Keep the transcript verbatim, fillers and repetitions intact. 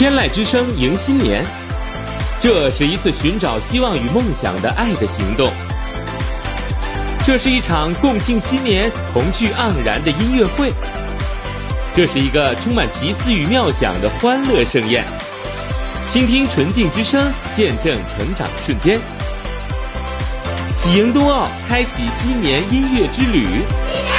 天籁之声迎新年，这是一次寻找希望与梦想的爱的行动。这是一场共庆新年、同趣盎然的音乐会。这是一个充满奇思与妙想的欢乐盛宴。倾听纯净之声，见证成长瞬间。喜迎冬奥，开启新年音乐之旅。